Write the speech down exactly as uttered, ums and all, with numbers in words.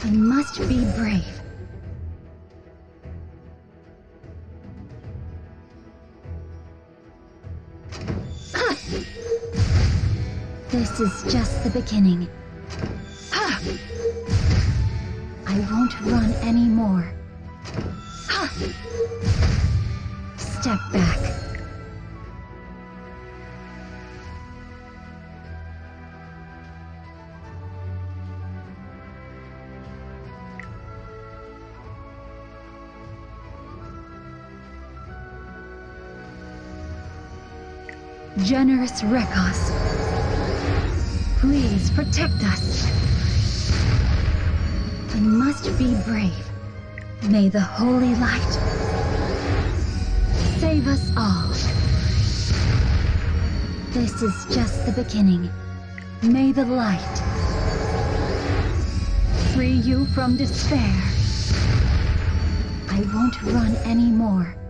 I must be brave. Ah! This is just the beginning. Ah! I won't run anymore. Ah! Step back. Generous Rekos, please protect us. I must be brave. May the holy light save us all. This is just the beginning. May the light free you from despair. I won't run anymore.